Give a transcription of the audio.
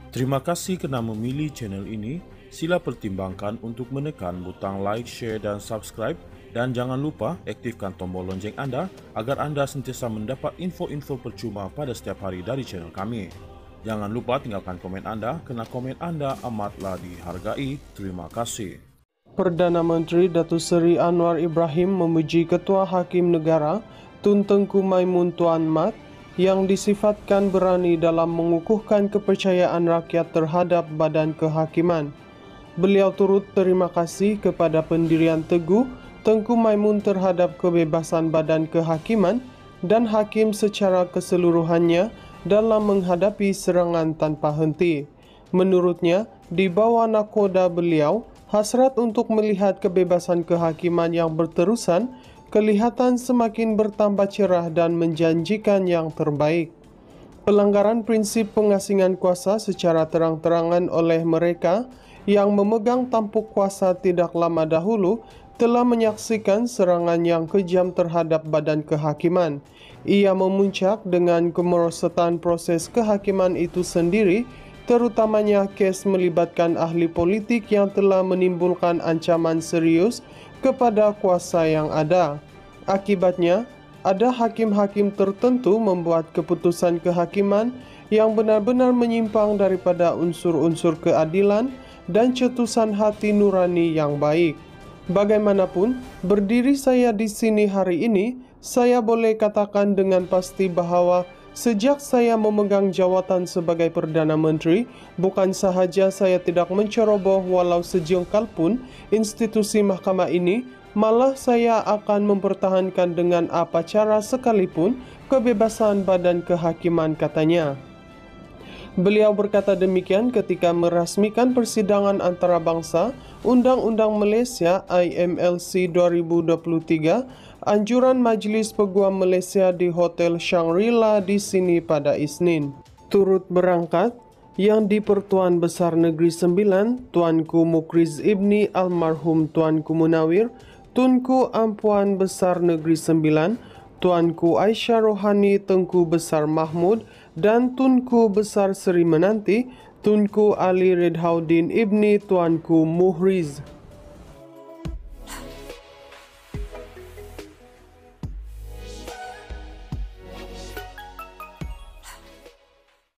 Terima kasih kerana memilih channel ini. Sila pertimbangkan untuk menekan butang like, share dan subscribe, dan jangan lupa aktifkan tombol lonceng anda agar anda sentiasa mendapat info-info percuma pada setiap hari dari channel kami. Jangan lupa tinggalkan komen anda kerana komen anda amatlah dihargai. Terima kasih. Perdana Menteri Datuk Seri Anwar Ibrahim memuji Ketua Hakim Negara Tun Tengku Maimun Tuan Mat yang disifatkan berani dalam mengukuhkan kepercayaan rakyat terhadap badan kehakiman. Beliau turut terima kasih kepada pendirian teguh Tengku Maimun terhadap kebebasan badan kehakiman dan hakim secara keseluruhannya dalam menghadapi serangan tanpa henti. Menurutnya, di bawah nakoda beliau, hasrat untuk melihat kebebasan kehakiman yang berterusan kelihatan semakin bertambah cerah dan menjanjikan yang terbaik. Pelanggaran prinsip pengasingan kuasa secara terang-terangan oleh mereka yang memegang tampuk kuasa tidak lama dahulu telah menyaksikan serangan yang kejam terhadap badan kehakiman. Ia memuncak dengan kemerosotan proses kehakiman itu sendiri, terutamanya kes melibatkan ahli politik yang telah menimbulkan ancaman serius kepada kuasa yang ada. Akibatnya, ada hakim-hakim tertentu membuat keputusan kehakiman yang benar-benar menyimpang daripada unsur-unsur keadilan dan cetusan hati nurani yang baik. Bagaimanapun, berdiri saya di sini hari ini, saya boleh katakan dengan pasti bahawa sejak saya memegang jawatan sebagai Perdana Menteri, bukan sahaja saya tidak menceroboh walau sejengkal pun institusi mahkamah ini, malah saya akan mempertahankan dengan apa cara sekalipun kebebasan badan kehakiman, katanya. Beliau berkata demikian ketika merasmikan persidangan antarabangsa Undang-Undang Malaysia IMLC 2023, anjuran Majlis Peguam Malaysia di Hotel Shangri-La di sini pada Isnin. Turut berangkat yang di-Pertuan Besar Negeri Sembilan, Tuanku Mukriz Ibni Almarhum Tuanku Munawir, Tunku Ampuan Besar Negeri Sembilan, Tuanku Aisyah Rohani Tengku Besar Mahmud, dan Tunku Besar Seri Menanti, Tunku Ali Redhaudin Ibni Tuanku Muhriz.